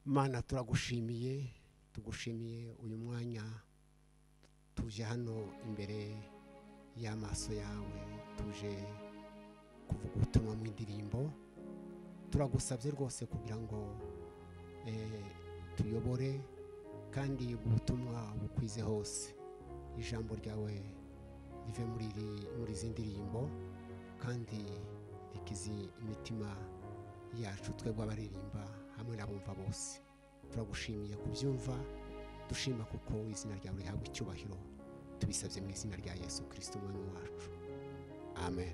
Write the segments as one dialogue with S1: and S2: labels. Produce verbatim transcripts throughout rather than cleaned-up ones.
S1: Mana turagushimiye tugushimiye uyu mwanya tuje hano imbere y'amaso yawe tuje kuvuga ubutumwa mu indirimbo turagusabye rwose kugira ngo eh, tuyobore kandi ubutumwa bukwize hose ijambo ryawe rive muri muri izi ndirimbo kandi rikizi imitima yacu twebwe abaririmba hamwe n'abumva bose turagushimiye kubyumva dushima kuko izina ryawe rihabwa icyubahiro tubisabye mu izina rya Yesu Kristo umwami wacu amen.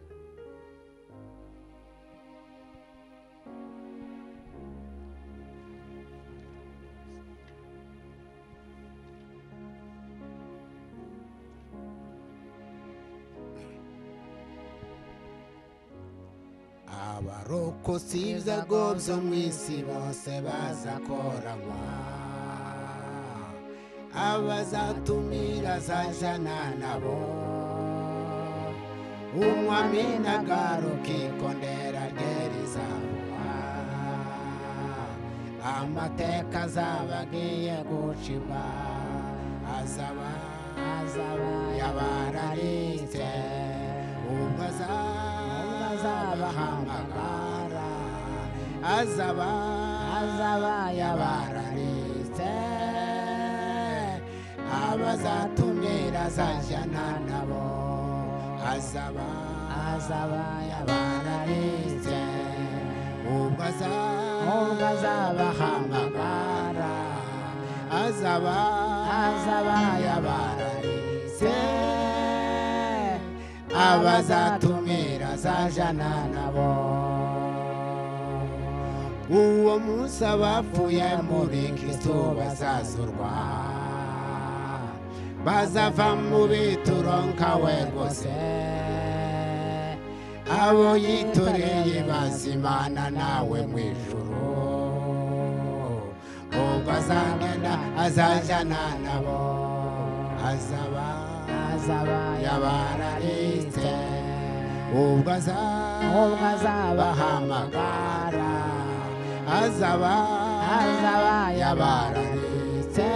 S1: Abarokosi ibyago byo mu isi bose bazakoranywa abazatumira azajana nabo umwami nagaruka ikondera rye rizavuga amateka azaba agiye gucibwa azaba azaba yabararitse ubwo azabahamagara azaba azaba yabararitse abazatumira azajana nabo azaba azaba yabararitse ubwo azabahamagara azaba azaba yabararitse abazatumira azajana nabo uwo munsi abapfuye muri Kristo bazazurwa bazava mu bituro nkawe rwose abo yitoreye bazimana nawe mu ijuru ubwo azagenda azajana nabo azaba azaba yabararitse ubwo azabahamagara azaba azaba yabararitse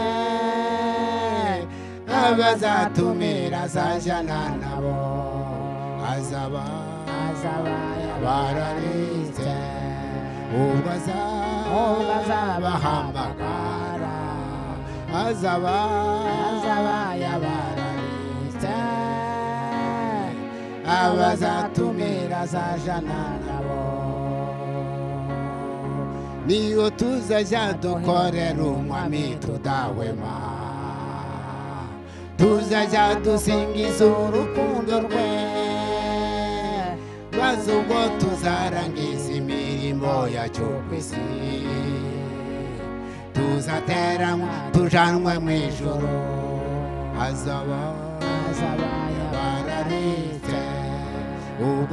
S1: abazatumira azajana nabo azaba azaba yabararitse ubwo azabahamagara azaba azaba yabararitse abazatumira azajana nabo niyo tuzajya dukorera umwami tudahwema tuzajya dusingiza urukundo rwe maze ubwo tuzarangiza imirimo yacu ku isi tuzateranwa tujanwe mu ijuru azaba azaba yabararitse ubwo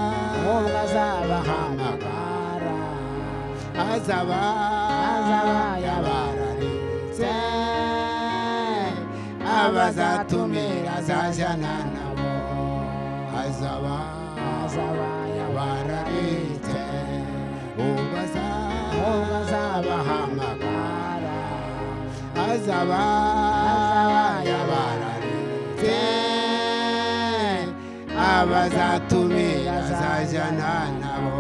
S1: azabahamagara azaba azaba yabararitse abazatumira azajana nabo azaba azaba yabararitse ubwo azabahamagara azaba azaba yabararitse abazatumira azajana nabo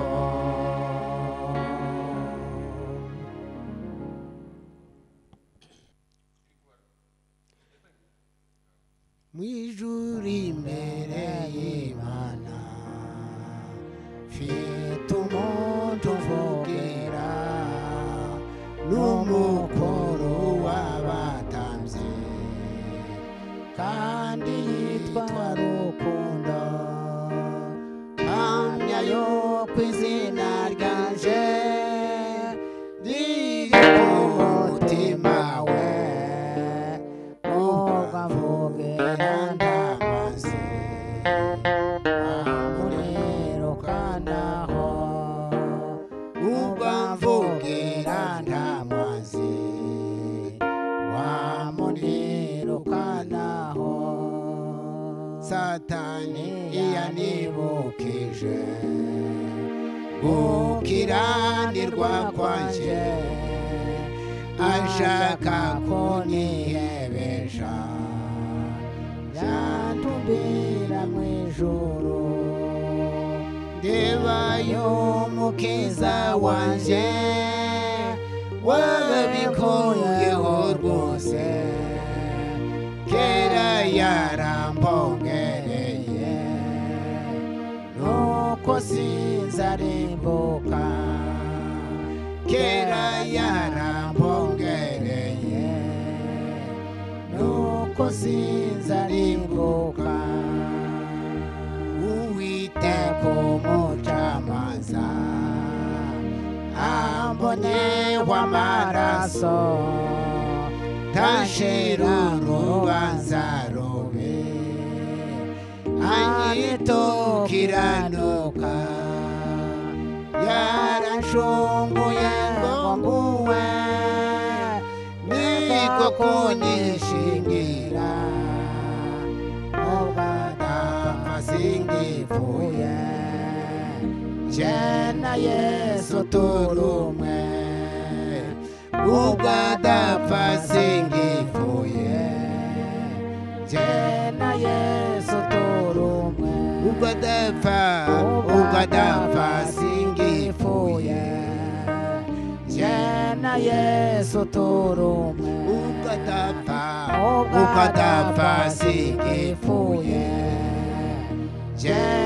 S1: mwijuru imbere y'Imana mfite umuntu mvogera n'umukuru w'abatambyi kandi yitwa Rukundo mpamya yo ku izina ryanje riri ku mutima we mvogera ndamaze amurerukanaho ubwo mvogera ndamaze wamurerukanaho Satani yanibukije gukiranirwa kwanje ashaka kunihebesha yantumbira mu ijuru ndibayo umukiza wanje wabikuyeho rwose kera yarambongereye nuko sinzarimbuka kera yarambongereye nuko sinzarimbuka Uwiteka umucamanza amboneho amaraso tashira urubanza rubi anyitokiranuka yaranshunguye ngo nguwe niko kunyishingira ubwadapfa singipfuye jena Yesu turumwe ubwadapfa singipfuye jena Yesu turumwe ubwadapfa ubwadapfa singipfuye jena Yesu turumwe ubwadapfa ubwadapfa singipfuye jena